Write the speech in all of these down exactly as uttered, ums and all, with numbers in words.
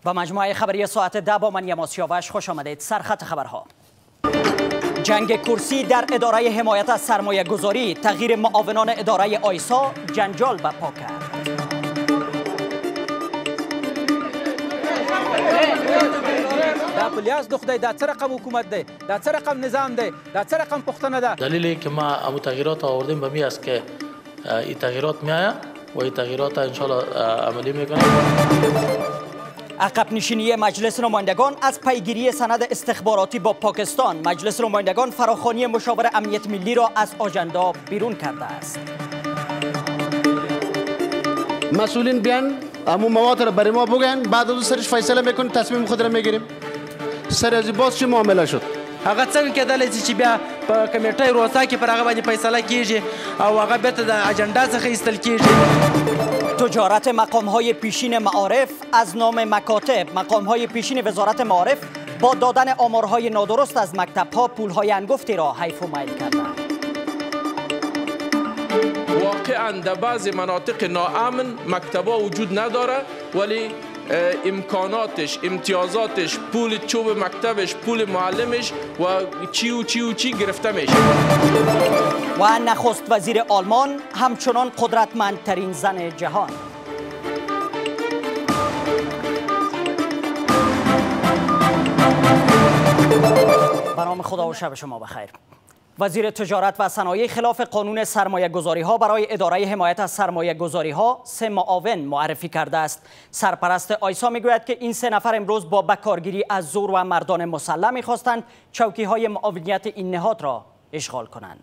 و مجموعه خبری ساعت ده با من یماس سیاوش خوش آمدید. سرخط خبرها: جنگ کرسی در اداره حمایت از سرمایه گذاری، تغییر معاونان اداره آیسا جنجال برپا کرد. دا پلیاس دخته دا چه رقم حکومت ده، دا چه رقم نظام ده، دا چه رقم پختنه ده. دلیلی که ما امو تغییرات آوردیم به می است که این تغییرات میآید و این تغییرات انشالله عملی میکنیم. عقب نشینی مجلس نمایندگان از پیگیری سند استخباراتی با پاکستان. مجلس نمایندگان فراخوانی مشاور امنیت ملی را از آژاندا بیرون کرده است. مسئولین بیان امو مواد را برای ما بگن، بعد از سرش فیصله میکنیم، تصمیم خود را میگیریم. سر از باز چه معامله شد؟ هغه څنګه کېدلی چې بیا په کمیټې روسا کې پر هغه باندې فیصله کیږي او هغه بیرته د اجنډا څخه ایستل کیږي. تجارت مقام‌های پیشین معارف از نام مکاتب. مقام‌های پیشین وزارت معارف با دادن آمارهای نادرست از مکتب‌ها پول‌های انگفتی را حیف و میل کردند. واقعاً در بعض مناطق ناامن مکتب‌ها وجود نداره، ولی امکاناتش، امتیازاتش، پول چوب مکتبش، پول معلمش و چی و چی و چی گرفته میشه. و نخست وزیر آلمان همچنان قدرتمندترین زن جهان. به نام خدا و شب شما بخیر. وزیر تجارت و صنایع خلاف قانون سرمایه گذاری ها برای اداره حمایت از سرمایه گذاری ها سه معاون معرفی کرده است. سرپرست آیسا میگوید که این سه نفر امروز با بکارگیری از زور و مردان مسلح میخواستند چوکی های معاونیت این نهاد را اشغال کنند.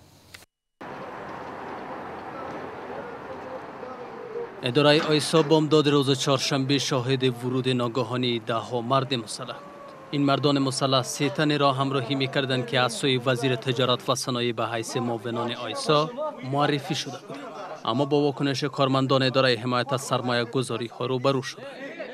اداره آیسا بامداد روز چهارشنبه شاهد ورود ناگهانی ده ها مرد مسلح. این مردان مسلح سه تن را همراهی می‌کردند که از سوی وزیر تجارت و صنایع به حیث معاونان آیسا معرفی شده بودند، اما با واکنش کارمندان اداره حمایت از سرمایه گذاری ها روبرو شدند.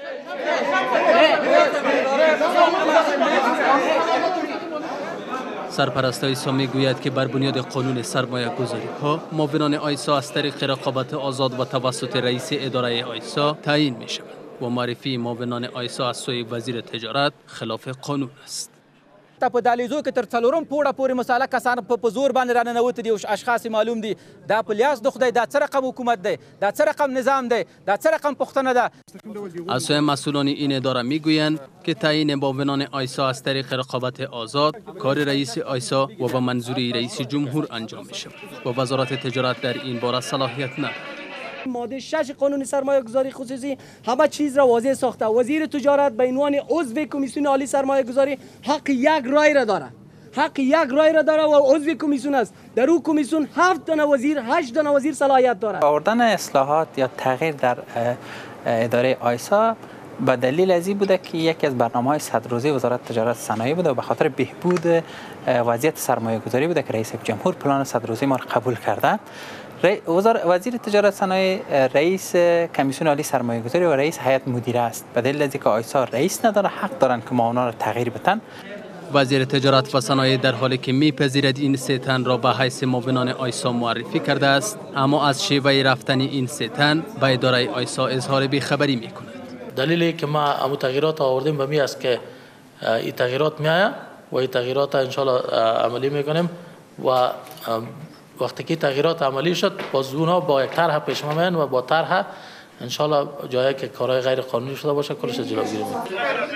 سرپرست آیسا میگوید که بر بنیاد قانون سرمایه گذاری ها معاونان آیسا از طریق رقابت آزاد و توسط رئیس اداره آیسا تعیین می شوند و معرفی معاونان آیسا از سوی وزیر تجارت خلاف قانون است. تا په دهلیزو کې تر څلورم پوړه پورې مساله کسان په زور باندې راننوتي دي او اشخاص معلوم دي. دا پلیاس د خدای دا څه رقم حکومت دی، دا څه رقم نظام دی، دا څه رقم پښتنه ده. از سوی مسئولان این اداره میگویند که تعیین معاونان آیسا از طریق رقابت آزاد کار رئیس آیسا و به منظوری رئیس جمهور انجام می شود و وزارت تجارت در این باره صلاحیت ندارد. ماده شش قانون سرمایه گذاری خصوصی همه چیز را واضح ساخته. وزیر تجارت به عنوان عضو کمیسیون عالی سرمایه گذاری حق یک رای را داره، حق یک رای را داره و عضو کمیسیون است. در او کمیسیون هفت دانه وزیر، هشت دانه وزیر صلاحیت داره. آوردن اصلاحات یا تغییر در اداره آیسا به دلیل از این بوده که یکی از برنامه‌های صد روزه وزارت تجارت صنایع بوده و به خاطر بهبود وضعیت سرمایه گذاری بوده که رئیس جمهور پلان صد روزه ما را قبول کرده. وزیر تجارت صنایع رئیس کمیسیون عالی سرمایه گذاری و رئیس هیئت مدیره است. به دلیل از اینکه آیسا رئیس نداره حق دارن که معاونان را تغییر بدن. وزیر تجارت و صنایع در حالی که میپذیرد این سه تن را به حیث معاونان آیسا معرفی کرده است، اما از شیوه رفتن این سه تن به اداره آیسا اظهار بیخبری میکند. دلیلی که ما امو تغییرات آوردیم به می است که این تغییرات میآید و این تغییرات انشالله عملی میکنیم و وقتی که تغییرات عملی شد باز اونها با یک طرح پیش ما میان و با طرح انشالله جایی که کارهای غیر قانونی شده باشه کلش جلوگیری میکنیم.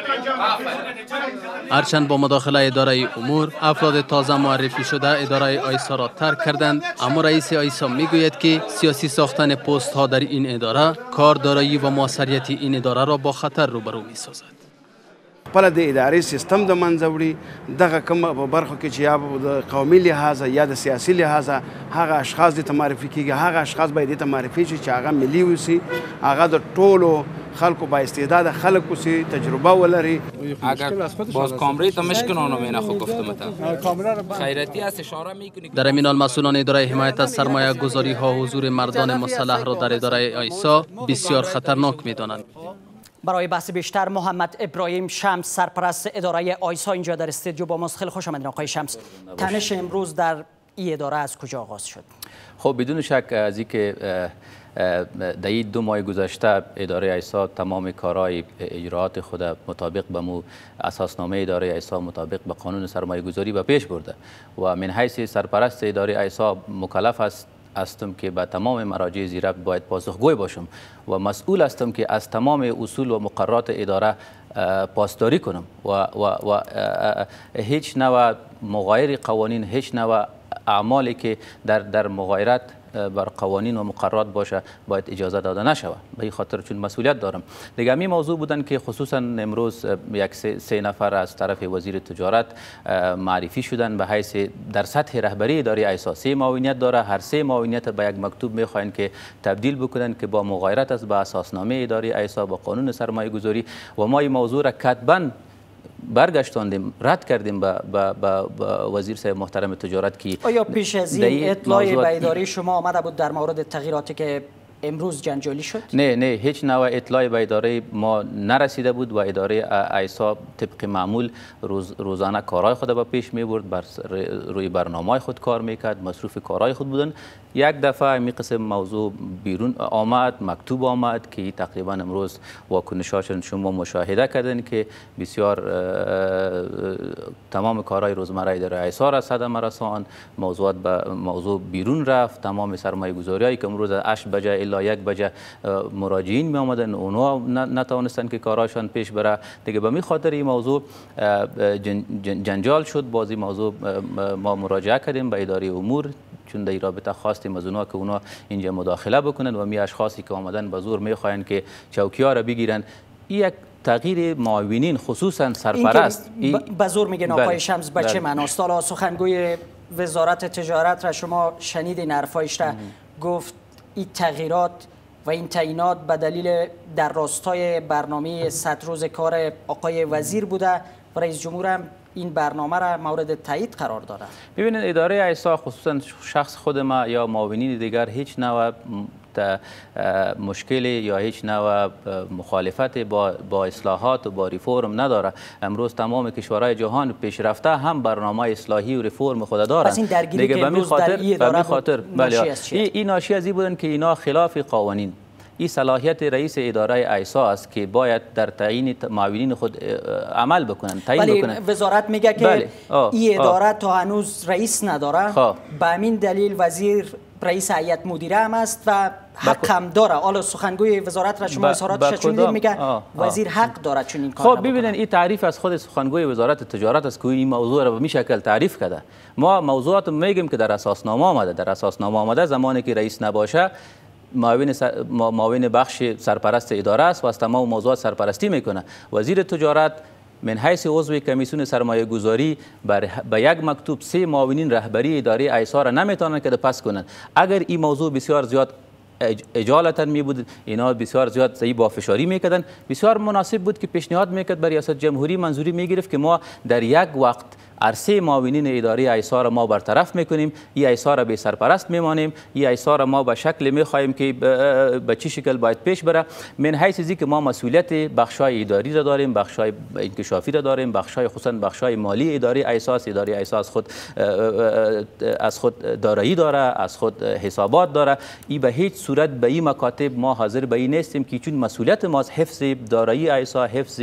هرچند با مداخله اداره امور افراد تازه معرفی شده اداره آیسا را ترک کردند، اما رئیس آیسا میگوید که سیاسی ساختن پست ها در این اداره کار دارایی و موثریت این اداره را با خطر روبرو میسازد. خپل د اداري سیستم د منځوړي دغه کوم په برخو کې چې یا د قومي لحاظ یا د سیاسي لحاظ هغه اشخاص د معرفي کیږي، هغه اشخاص باید د معرفي شي چې هغه ملي وسی، هغه د ټولو خلکو با استعداد خلک وسی، تجربه ولري. اگر باز کامری تا مشکنانو مینا خو گفتم خیراتی است اشاره میکنی. در این حال مسئولان اداره حمایت از سرمایه گذاری ها حضور مردان مسلح را در اداره آیسا بسیار خطرناک میدانند. برای بحث بیشتر محمد ابراهیم شمس سرپرست اداره آیسا اینجا در استودیو با ماست. خیلی خوش آمدید آقای شمس. تنش امروز در این اداره از کجا آغاز شد؟ خب بدون شک از اینکه در این دو ماه گذشته اداره ایسا تمام کارهای اجراعات خود مطابق به مو اساسنامه اداره ایسا مطابق به قانون سرمایه گذاری به پیش برده و من حیث سرپرست اداره ایسا مکلف است هستم که به تمام مراجع زیرک باید پاسخگوی باشم و مسئول هستم که از تمام اصول و مقررات اداره پاسداری کنم و, و, و هیچ نوع مغایر قوانین، هیچ نوع اعمالی که در در مغایرت بر قوانین و مقررات باشه باید اجازه داده نشود. به این خاطر چون مسئولیت دارم. دیگه همین موضوع بودن که خصوصا امروز یک سه, سه نفر از طرف وزیر تجارت معرفی شدن به حیث در سطح رهبری اداره ایسا سه معاونیت داره، هر سه معاونیت به یک مکتوب میخواین که تبدیل بکنن که با مغایرت است به اساسنامه اداره ایسا با قانون سرمایه گذاری و ما این موضوع را کتباً برگشتاندیم، رد کردیم با, با, با, با وزیر صاحب محترم تجارت که آیا پیش از این اطلاع به اداره شما آمده بود در مورد تغییراتی که امروز جنجالی شد؟ نه نه هیچ نوع اطلاع به اداره ما نرسیده بود و اداره ایسا طبق معمول روز روزانه کارهای خود به پیش می برد، بر روی برنامه خود کار میکرد، مصروف کارهای خود بودن. یک دفعه می قسم موضوع بیرون آمد، مکتوب آمد که تقریبا امروز واکنشاشون شما مشاهده کردن که بسیار تمام کارهای روزمره اداره ایسا را صدمه رساند، موضوعات به موضوع بیرون رفت، تمام سرمایه گذاریایی که امروز هشت بجه الا یک بجه مراجعین می آمدن اونها نتوانستن که کاراشان پیش بره. دیگه به می خاطر این موضوع جنجال شد. بازی موضوع ما مراجعه کردیم به اداره امور چون در رابطه خواستیم از اونها که اونا اینجا مداخله بکنن و می اشخاصی که آمدن به زور می خواهند که چوکی‌ها را بگیرن. این یک تغییر معاونین خصوصا سرپرست به زور میگن آقای شمس به چه معناست؟ حالا سخنگوی وزارت تجارت را شما شنیدین حرفایش را، گفت این تغییرات و این تعیینات به دلیل در راستای برنامه صد روز کار آقای وزیر بوده و رئیس جمهور هم این برنامه را مورد تایید قرار داده. ببینید اداره ایسا خصوصا شخص خود ما یا معاونین دیگر هیچ نوع مشکلی یا هیچ نوع مخالفت با با اصلاحات و با ریفورم نداره. امروز تمام کشورهای جهان پیشرفته هم برنامه اصلاحی و ریفورم خود دارند. پس این درگیری که امروز در این اداره خاطر بله این ناشی از این بودن که اینا خلاف قوانین. این صلاحیت رئیس اداره ایسا است که باید در تعیین معاونین خود عمل بکنن، تعیین بکنن. وزارت میگه که بله. این اداره تا هنوز رئیس نداره، به همین دلیل وزیر رئیس هیئت مدیره هم است و حق هم داره. حالا سخنگوی وزارت را شما اظهاراتش چون میگه وزیر حق داره چون این کار. خب ببینید این تعریف از خود سخنگوی وزارت تجارت است که این موضوع را به می شکل تعریف کرده. ما موضوعات میگیم که در اساسنامه آمده، در اساسنامه آمده زمانی که رئیس نباشه معاون سر... معاون بخش سرپرست اداره است و از تمام موضوعات سرپرستی میکنه. وزیر تجارت من حیث عضو کمیسیون سرمایه گذاری به یک مکتوب سه معاونین رهبری اداره ایسا را نمیتونن که پس کنند. اگر این موضوع بسیار زیاد اجالتا می بود، اینا بسیار زیاد زی با فشاری میکردن، بسیار مناسب بود که پیشنهاد میکرد بر ریاست جمهوری منظوری میگرفت که ما در یک وقت عرصه معاونین اداره ایسا را ما برطرف میکنیم، این ایسا را به سرپرست میمانیم، این ایسا را ما به شکل میخواهیم که به چه شکل باید پیش بره. من حیث از که ما مسئولیت بخشای اداری را داریم، بخشای انکشافی را داریم، بخشای خصوصا بخشای مالی اداره ایسا، اداره ایسا از خود از خود دارایی داره، از خود حسابات داره. این به هیچ صورت به این مکاتب ما حاضر به این نیستیم که چون مسئولیت ما حفظ دارایی ایسا، حفظ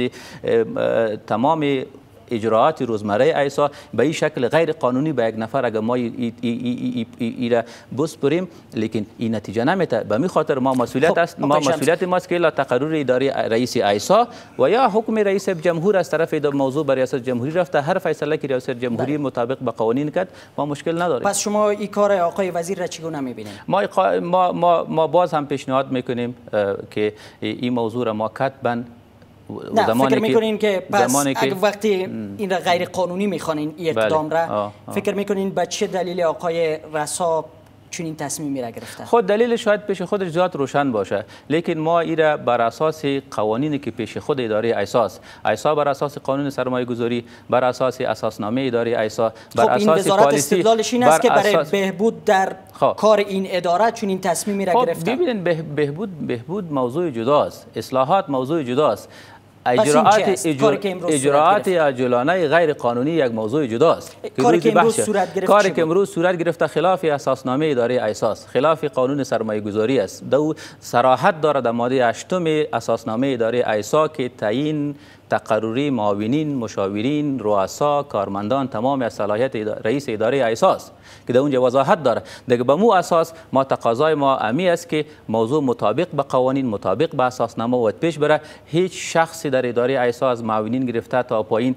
تمام اجراعات روزمره ایسا به این شکل غیر قانونی به یک نفر اگر ما ایره بسپریم، لیکن این نتیجه نمیده. به می خاطر ما مسئولیت است، ما مسئولیت ماست که الا تقرر اداره رئیس ایسا و یا حکم رئیس جمهور از طرف موضوع به ریاست جمهوری رفته، هر فیصله که ریاست جمهوری مطابق به قوانین کرد ما مشکل نداریم. پس شما این کار آقای وزیر را چگونه میبینید؟ ما ما ما ما باز هم پیشنهاد میکنیم که این موضوع را ما کتباً نه فکر میکنین که پس اگه وقتی این را غیر قانونی میخوانین این اقدام را بله. آه آه. فکر میکنین به چه دلیل آقای رسا چون این تصمیمی را گرفته؟ خود دلیل شاید پیش خودش زیاد روشن باشه، لیکن ما این را بر اساس قوانینی که پیش خود اداره ایسا است، ایسا بر اساس قانون سرمایه گذاری، بر اساس اساسنامه اداره ایسا، بر خب اساس این وزارت استدلالش این است که برای اساس... بهبود در خب. کار این اداره چون این تصمیمی را خب گرفته. ببینید به... بهبود بهبود موضوع جداست، اصلاحات موضوع جداست. اجراعات اجراعات عاجلانه غیر قانونی یک موضوع جداست کاری که امروز صورت گرفت کاری که امروز صورت گرفته خلاف اساسنامه اداره ایساس، خلاف قانون سرمایه گذاری است. دو صراحت دارد در ماده هشتم اساسنامه اداره ایسا که تعیین تقرری معاونین، مشاورین، رؤسا، کارمندان تمام از صلاحیت رئیس اداره ایساس که در اونجا وضاحت داره. دیگه به مو اساس ما تقاضای ما امی است که موضوع مطابق به قوانین، مطابق به اساسنامه و پیش بره. هیچ شخصی در اداره ایساس معاونین گرفته تا پایین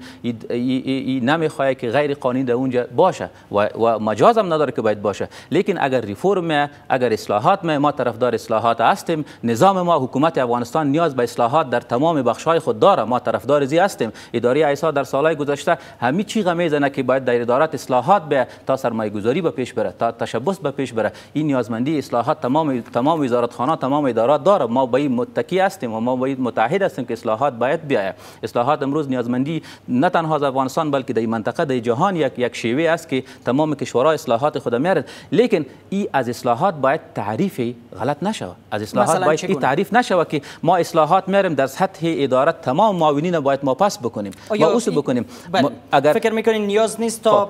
نمیخواد که غیر قانونی در اونجا باشه و, و مجاز هم نداره که باید باشه. لیکن اگر ریفرم، اگر اصلاحات ما طرفدار اصلاحات هستیم، نظام ما حکومت افغانستان نیاز به اصلاحات در تمام بخش‌های خود داره. ما طرفدار زی هستیم. اداره ایسا در سالهای گذشته همین چی میزنه که باید در ادارات اصلاحات به تا سرمایه گذاری به پیش بره، تا تشبث به پیش بره. این نیازمندی اصلاحات تمام تمام وزارتخانه، تمام ادارات داره. ما باید متکی هستیم و ما باید متحد هستیم که اصلاحات باید بیاید. اصلاحات امروز نیازمندی نه تنها از افغانستان بلکه در منطقه در جهان یک یک شیوه است که تمام کشورها اصلاحات خود میارند. لیکن این از اصلاحات باید تعریف غلط نشه. از اصلاحات باید این تعریف نشه که ما اصلاحات میاریم در سطح ادارات تمام معاونین باید ما پاس بکنیم، ما اوس بکنیم. اگر فکر میکنین نیاز نیست تا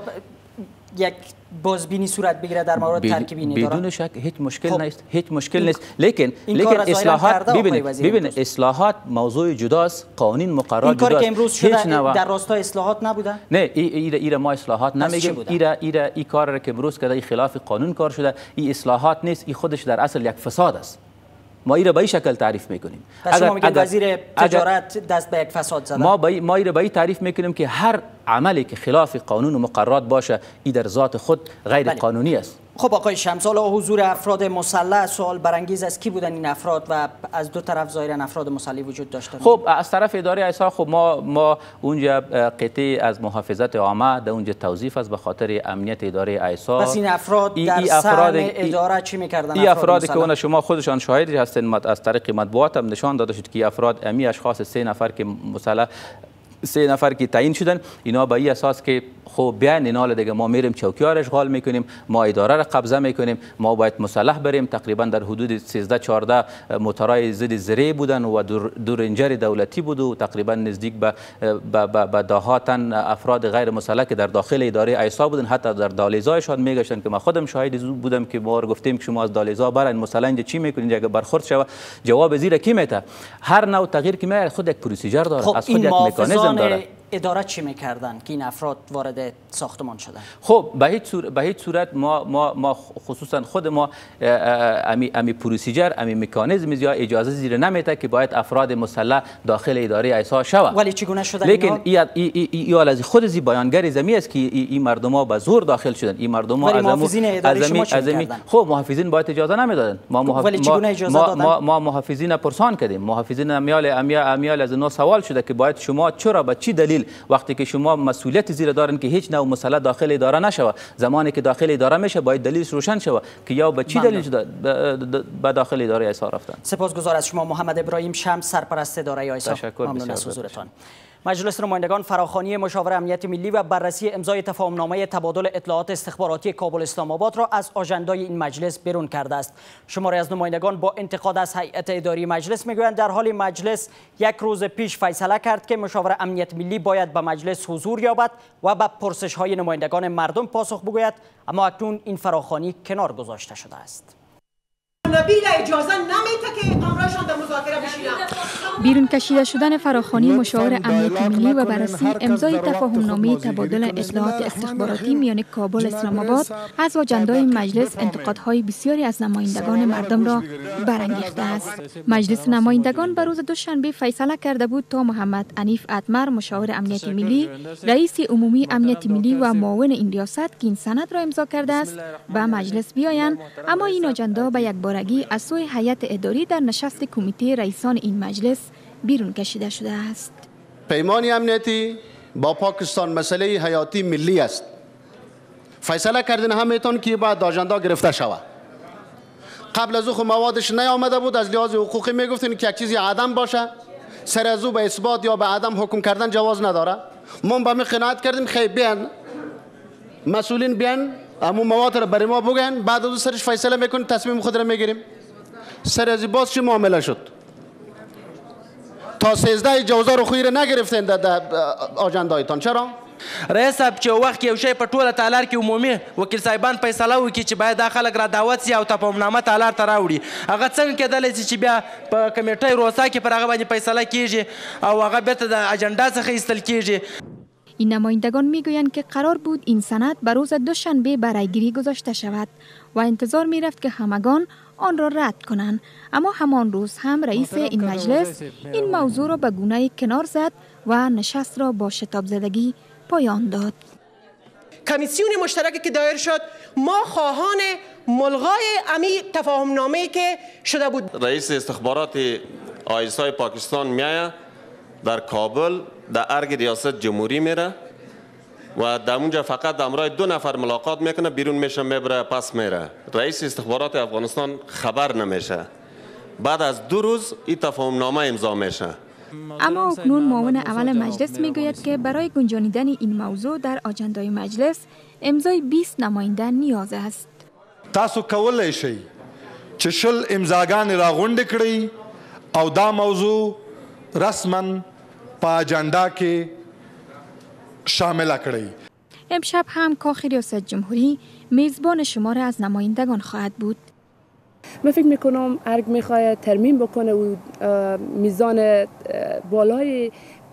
یک بازبینی صورت بگیره در مورد ترکیب این اداره؟ بدون شک هیچ مشکل خب. نیست، هیچ مشکل نیست. لیکن لیکن اصلاحات ببینید ببینید اصلاحات موضوع جداست، قانون مقررات جداست. این کاری که امروز شده در راستای اصلاحات نبوده؟ نه، ایره ایره ما اصلاحات نمیگیم. ایره ایره این کار که امروز کرده خلاف قانون کار شده. این اصلاحات نیست، این خودش در اصل یک فساد است. ما ایره به این شکل تعریف میکنیم. اگر شما میگید وزیر تجارت دست به یک فساد زده. ما با ما ایره به این تعریف میکنیم که هر عملی که خلاف قانون و مقررات باشه ای در ذات خود غیر بله. قانونی است. خب آقای شمس‌آلا، حضور افراد مسلح سوال برانگیز است. کی بودن این افراد و از دو طرف ظاهرا افراد مسلح وجود داشتن؟ خب از طرف اداره ایسا خب ما ما اونجا قطعه از محافظت عامه در اونجا توظیف است به خاطر امنیت اداره ایسا. پس این افراد در ای افراد اداره چی میکردن؟ این افرادی که اون شما خودشان شاهدی هستین، از طریق مطبوعات هم نشان داده شد که افراد امی اشخاص سه نفر که مسلح سه نفر که تعیین شدن، اینا به این اساس که خب بیان اینا دیگه ما میریم چوکیار اشغال میکنیم، ما اداره را قبضه میکنیم، ما باید مسلح بریم. تقریبا در حدود سیزده چهارده موترای ضد زره بودن و دو رنجر دولتی بود و تقریبا نزدیک به به دهاتن افراد غیر مسلح که در داخل اداره ایسا بودن. حتی در دالیزایشان میگشتن که ما خودم شاهد بودم که ما گفتیم که شما از دالیزا برن مسلح اینجا چی میکنین، اگه برخورد شوه جواب زیر کی میته. هر نوع تغییر که میاد خود یک پروسیجر داره، خب از خود یک مکانیزم داره. اداره چی میکردن که این افراد وارد ساختمان شدن؟ خب به هیچ صورت به هیچ صورت ما ما ما خصوصا خود ما امی امی پروسیجر امی مکانیزم یا اجازه زیر نمیده که باید افراد مسلح داخل اداره ایسا شود. ولی چگونه شدن؟ لیکن ای ای ای از خود زی بیانگر زمی است که این مردم ها به زور داخل شدن. این مردم ها از محافظین اداره شما چی میکردن؟ خب محافظین باید اجازه نمیدادن. ما محافظ ولی چگونه اجازه ما, دادن؟ ما ما محافظین پرسان کردیم. محافظین امیال امیال امیال از نو سوال شده که باید شما چرا به چی دلیل وقتی که شما مسئولیت زیر دارن که هیچ نوع مسلح داخل اداره نشوه، زمانی که داخل اداره میشه باید دلیلش روشن شوه که یا به چی دلیل شده به داخل اداره ایسا رفتن. سپاسگزار از شما محمد ابراهیم شمس، سرپرست اداره ایسا. ممنون از حضورتان. مجلس نمایندگان فراخوانی مشاور امنیت ملی و بررسی امضای تفاهمنامه تبادل اطلاعات استخباراتی کابل اسلام آباد را از آژندای این مجلس بیرون کرده است. شماری از نمایندگان با انتقاد از هیئت اداری مجلس میگویند در حال مجلس یک روز پیش فیصله کرد که مشاور امنیت ملی باید به مجلس حضور یابد و به پرسش های نمایندگان مردم پاسخ بگوید، اما اکنون این فراخوانی کنار گذاشته شده است. نبیل اجازه نمیده که امرشان در مذاکره بشینن. بیرون کشیده شدن فراخوانی مشاور امنیت ملی و بررسی امضای تفاهمنامه تبادل اطلاعات استخباراتی میان کابل اسلام آباد از آژندای مجلس انتقادهای بسیاری از نمایندگان مردم را برانگیخته است. مجلس نمایندگان بر روز دوشنبه فیصله کرده بود تا محمد عنیف اتمر مشاور امنیت ملی، رئیس عمومی امنیت ملی و معاون این ریاست که این سند را امضا کرده است به مجلس بیایند، اما این آژندا به یک بارگی از سوی هیئت اداری در نشست کمیته رئیسان این مجلس بیرون کشیده شده است. پیمان امنیتی با پاکستان مسئله حیاتی ملی است. فیصله کردن همیتون که بعد آژندا گرفته شود. قبل از او موادش نیامده بود، از لحاظ حقوقی میگفتین که یک چیزی عدم باشه، سر از او به اثبات یا به عدم حکم کردن جواز نداره. ما به می قناعت کردیم خیلی بیان مسئولین بیان اما مواد را برای ما بگن، بعد از سرش فیصله میکنیم، تصمیم خود را میگیریم. سر از باز چه معامله شد؟ تا سیزده جوزا رو خویر نگرفتین در آجندایتان. چرا؟ رئیس صاحب چې وخت کې یو شی په ټوله تالار کې عمومي وکیل صاحبان فیصله وکړي چې باید دا خلک را دعوت سي او تفاهمنامه تالار ته راوړي، هغه څنګه کېدلی شي چې بیا په کمیټۍ روسا کې پر هغه باندې فیصله کیږي او هغه بیرته د اجنډا څخه ایستل کیږي. این نمایندگان میگویند که قرار بود این سند به روز دوشنبه برای گیری گذاشته شود و انتظار میرفت که همگان آن را رد کنند، اما همان روز هم رئیس این مجلس این موضوع را به گونه کنار زد و نشست را با شتاب زدگی پایان داد. کمیسیون مشترکی که دایر شد ما خواهان ملغای امی تفاهم نامه که شده بود. رئیس استخبارات آیسای پاکستان میایه در کابل در ارگ ریاست جمهوری میره و در اونجا فقط امرای دو نفر ملاقات میکنه، بیرون میشه میبره پس میره. رئیس استخبارات افغانستان خبر نمیشه. بعد از دو روز این تفاهم نامه امضا میشه. اما اکنون معاون اول مجلس میگوید که برای گنجانیدن این موضوع در آجندای مجلس امضای بیست نماینده نیاز است. تاسو کولای شئ چې شل امضاګانې راغونډې کړئ او دا موضوع رسما په اجنډا کې شامل کړئ. امشب هم کاخ ریاست جمهوری میزبان شمار از نمایندگان خواهد بود. من فکر میکنم ارگ میخواد ترمیم بکنه و میزان بالای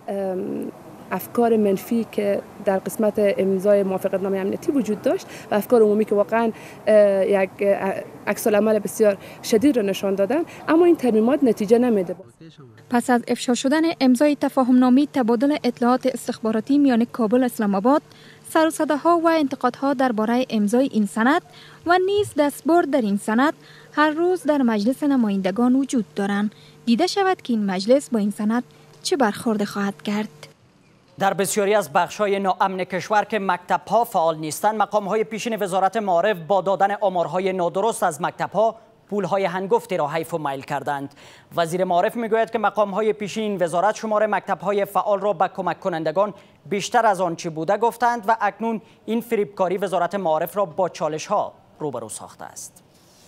افکار منفی که در قسمت امضای موافقتنامه امنیتی وجود داشت و افکار عمومی که واقعا یک عکس العمل بسیار شدید را نشان دادن، اما این ترمیمات نتیجه نمیده. پس از افشا شدن امضای تفاهمنامه تبادل اطلاعات استخباراتی میان کابل اسلام آباد، سر و صداها و انتقادها درباره امضای این سند و نیز دستبرد در این سند هر روز در مجلس نمایندگان وجود دارند. دیده شود که این مجلس با این سند چه برخورد خواهد کرد. در بسیاری از بخش‌های ناامن کشور که مکتب‌ها فعال نیستند، مقام‌های پیشین وزارت معارف با دادن آمارهای نادرست از مکتب‌ها پول‌های هنگفتی را حیف و میل کردند. وزیر معارف می‌گوید که مقام‌های پیشین وزارت شمار مکتب‌های فعال را به کمک کنندگان بیشتر از آنچه بوده گفتند و اکنون این فریبکاری وزارت معارف را با چالش‌ها روبرو ساخته است.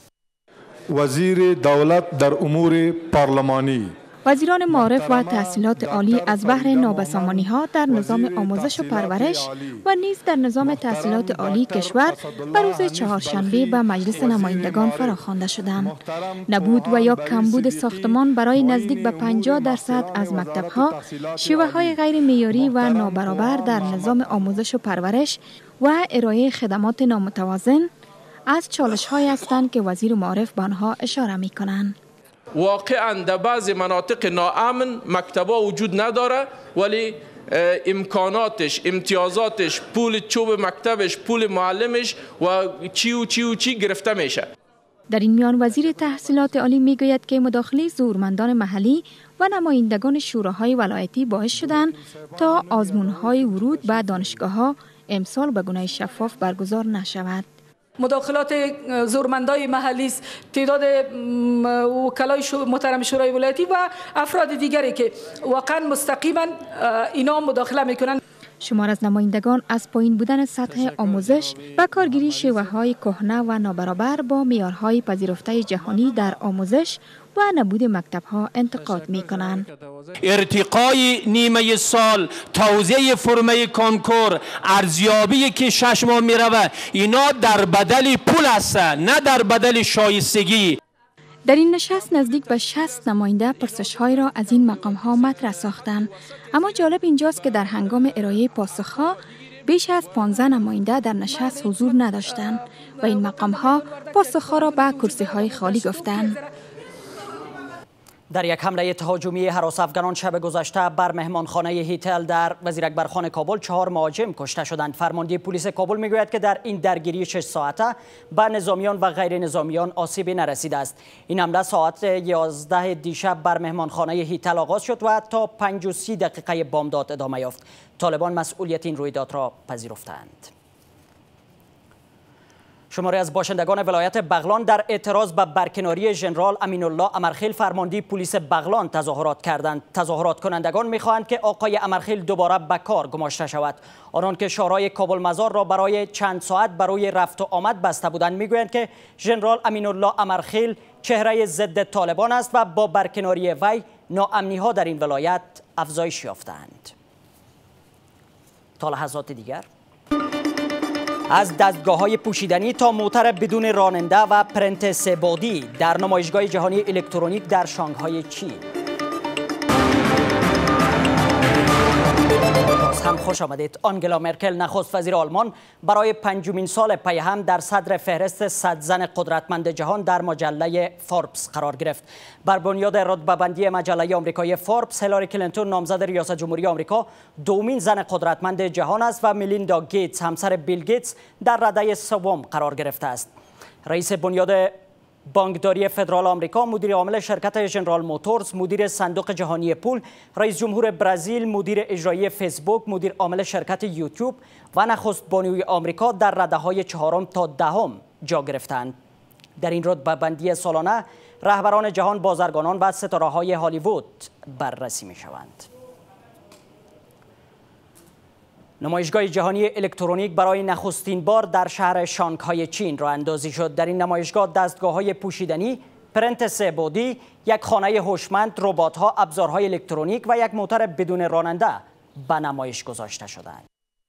وزیر دولت در امور پارلمانی وزیران معارف و تحصیلات عالی از بحر نابسامانی ها در نظام آموزش و پرورش و نیز در نظام تحصیلات عالی کشور به روز چهارشنبه به مجلس نمایندگان فراخوانده شدند. نبود و یا کمبود ساختمان برای نزدیک به پنجاه درصد از مکتب ها، شیوه های غیر معیاری و نابرابر در نظام آموزش و پرورش و ارائه خدمات نامتوازن از چالش های هستند که وزیر معارف به آنها اشاره می کنند. واقعا در بعضی مناطق ناامن مکتبا وجود نداره، ولی امکاناتش، امتیازاتش، پول چوب مکتبش، پول معلمش و چی و چی و چی گرفته میشه. در این میان وزیر تحصیلات عالی میگوید که مداخله زورمندان محلی و نمایندگان شوراهای ولایتی باعث شدند تا آزمون‌های ورود به دانشگاه‌ها امسال به گونه شفاف برگزار نشود. مداخلات زورمندای محلی است، تعداد وکلای محترم شورای ولایتی و افراد دیگری که واقعا مستقیما اینا مداخله میکنند. شمار از نمایندگان از پایین بودن سطح آموزش و کارگیری شیوه‌های کهنه و نابرابر با معیارهای پذیرفته جهانی در آموزش و نبود مکتب‌ها انتقاد می‌کنند. ارتقای نیمه سال، توزیع فرمه کنکور، ارزیابی که شش ماه می‌رود، اینا در بدل پول است، نه در بدل شایستگی. در این نشست نزدیک به شصت نماینده پرسش‌های را از این مقام‌ها مطرح ساختند، اما جالب اینجاست که در هنگام ارائه پاسخ‌ها بیش از پانزده نماینده در نشست حضور نداشتند و این مقام‌ها پاسخ‌ها را به کرسی‌های خالی گفتند. در یک حمله تهاجمی هراس افغانان شب گذشته بر مهمانخانه هیتل در وزیر اکبرخان کابل چهار مهاجم کشته شدند. فرمانده پلیس کابل میگوید که در این درگیری شش ساعته به نظامیان و غیر نظامیان آسیبی نرسیده است. این حمله ساعت یازده دیشب بر مهمانخانه هیتل آغاز شد و تا پنج و سی دقیقه بامداد ادامه یافت. طالبان مسئولیت این رویداد را پذیرفتند. شماری از باشندگان ولایت بغلان در اعتراض به برکناری ژنرال امین الله امرخیل فرمانده پلیس بغلان تظاهرات کردند. تظاهرات کنندگان می‌خواهند که آقای امرخیل دوباره به کار گماشته شود. آنان که شورای کابل مزار را برای چند ساعت برای رفت و آمد بسته بودند میگویند که ژنرال امین الله امرخیل چهره ضد طالبان است و با برکناری وی ناامنی ها در این ولایت افزایش یافتند. تا لحظات دیگر از دستگاه های پوشیدنی تا موتر بدون راننده و پرنت سه بعدی در نمایشگاه جهانی الکترونیک در شانگهای چین. باز هم خوش آمدید. آنگلا مرکل نخست وزیر آلمان برای پنجمین سال پی هم در صدر فهرست صد زن قدرتمند جهان در مجله فوربس قرار گرفت. بر بنیاد رتبه‌بندی مجله آمریکایی فوربس، هیلاری کلینتون نامزد ریاست جمهوری آمریکا دومین زن قدرتمند جهان است و میلیندا گیتس همسر بیل گیتس در رده سوم قرار گرفته است. رئیس بنیاد بانکداری فدرال آمریکا، مدیر عامل شرکت ژنرال موتورز، مدیر صندوق جهانی پول، رئیس جمهور برزیل، مدیر اجرایی فیسبوک، مدیر عامل شرکت یوتیوب و نخست بانوی آمریکا در رده‌های چهارم تا دهم جا گرفتند. در این رتبه بندی سالانه رهبران جهان، بازرگانان و ستاره‌های هالیوود بررسی می‌شوند. نمایشگاه جهانی الکترونیک برای نخستین بار در شهر شانگهای چین راه اندازی شد. در این نمایشگاه دستگاه‌های پوشیدنی، پرنت سه بعدی، یک خانه هوشمند، ربات‌ها، ابزارهای الکترونیک و یک موتر بدون راننده به نمایش گذاشته شدند.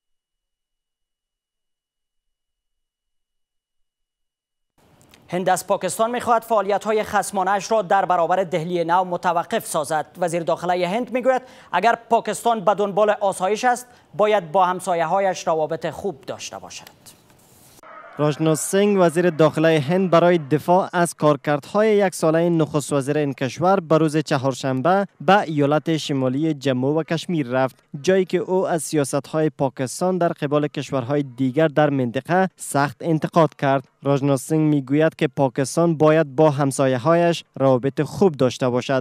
هند از پاکستان می‌خواهد فعالیت‌های خصمانه‌اش را در برابر دهلی نو متوقف سازد. وزیر داخله هند می‌گوید اگر پاکستان به دنبال آسایش است، باید با همسایه‌هایش روابط خوب داشته باشد. راجناتھ سینگ وزیر داخله هند برای دفاع از کارکردهای یک ساله نخست وزیر این کشور به روز چهارشنبه به ایالت شمالی جموں و کشمیر رفت، جایی که او از سیاست‌های پاکستان در قبال کشورهای دیگر در منطقه سخت انتقاد کرد. راجناتھ سینگ میگوید که پاکستان باید با همسایه‌هایش روابط خوب داشته باشد.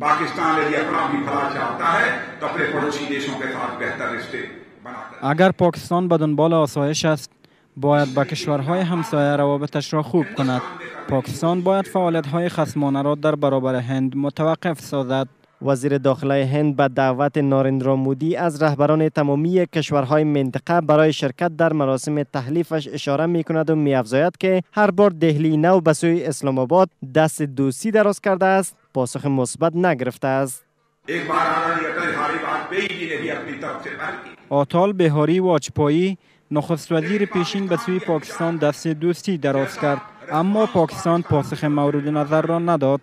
اگر پاکستان به دنبال آسایش است، باید با کشورهای همسایه روابطش را خوب کند. پاکستان باید فعالیت‌های خصمانه را در برابر هند متوقف سازد. وزیر داخله هند به دعوت نارندرا مودی از رهبران تمامی کشورهای منطقه برای شرکت در مراسم تحلیفش اشاره می‌کند و می‌افزاید که هر بار دهلی نو به سوی اسلام آباد دست دوستی دراز کرده است، پاسخ مثبت نگرفته است. آتال بهاری واجپایی نخست وزیر پیشین به سوی پاکستان دست دوستی دراز کرد، اما پاکستان پاسخ مورد نظر را نداد.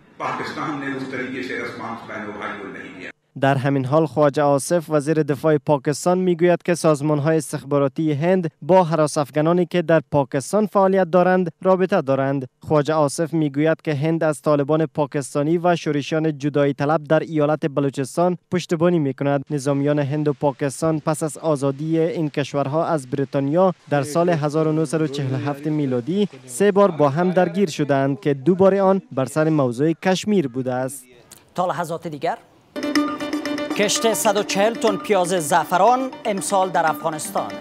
در همین حال خواجه آصف وزیر دفاع پاکستان میگوید که سازمان‌های استخباراتی هند با هراس افغانانی که در پاکستان فعالیت دارند رابطه دارند. خواجه آصف میگوید که هند از طالبان پاکستانی و شورشیان جدایی طلب در ایالت بلوچستان پشتیبانی میکند. نظامیان هند و پاکستان پس از آزادی این کشورها از بریتانیا در سال هزار و نهصد و چهل و هفت میلادی سه بار با هم درگیر شدند که دو بار آن بر سر موضوع کشمیر بوده است. تا لحظات دیگر کشت صد و چهل تن پیاز زعفران امسال در افغانستان.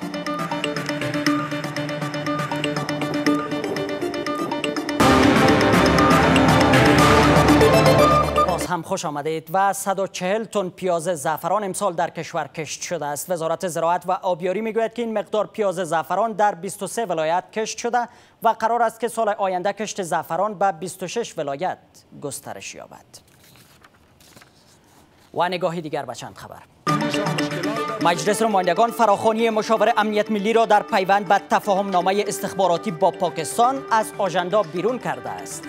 باز هم خوش آمدید. و صد و چهل تن پیاز زعفران امسال در کشور کشت شده است. وزارت زراعت و آبیاری میگوید که این مقدار پیاز زعفران در بیست و سه ولایت کشت شده و قرار است که سال آینده کشت زعفران به بیست و شش ولایت گسترش یابد. و نگاهی دیگر به چند خبر. مجلس نمایندگان فراخوانی مشاور امنیت ملی را در پیوند به تفاهم نامه استخباراتی با پاکستان از آژاندا بیرون کرده است.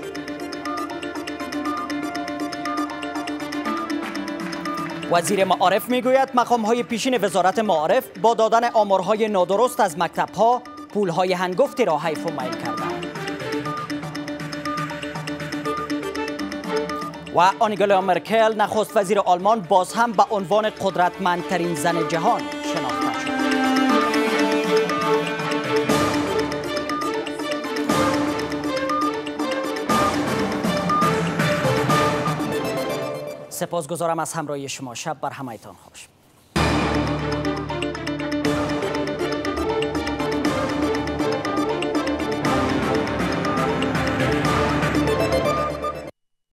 وزیر معارف میگوید مقام‌های پیشین وزارت معارف با دادن آمارهای نادرست از مکتب‌ها پول‌های هنگفتی را حیف و میل کردند. و آنگلا مرکل نخست وزیر آلمان باز هم به عنوان قدرتمندترین زن جهان شناخته شد. سپاسگزارم از همراهی شما. شب بر همه‌تان خوش.